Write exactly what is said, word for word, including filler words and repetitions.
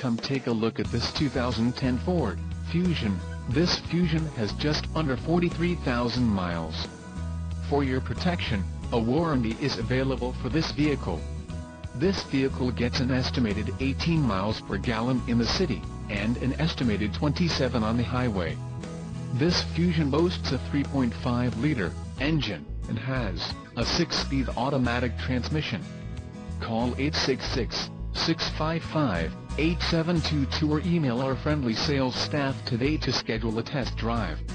Come take a look at this two thousand ten Ford Fusion. This Fusion has just under forty-three thousand miles. For your protection, a warranty is available for this vehicle. This vehicle gets an estimated eighteen miles per gallon in the city, and an estimated twenty-seven on the highway. This Fusion boasts a three point five liter engine, and has a six-speed automatic transmission. Call eight six six, six five five, eight seven two two or email our friendly sales staff today to schedule a test drive.